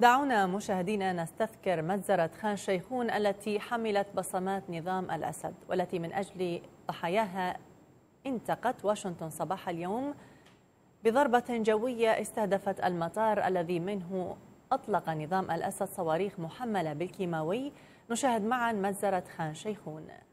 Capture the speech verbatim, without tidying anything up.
دعونا مشاهدينا نستذكر مجزرة خان شيخون التي حملت بصمات نظام الأسد، والتي من أجل ضحاياها انتقت واشنطن صباح اليوم بضربة جوية استهدفت المطار الذي منه أطلق نظام الأسد صواريخ محملة بالكيماوي. نشاهد معا مجزرة خان شيخون.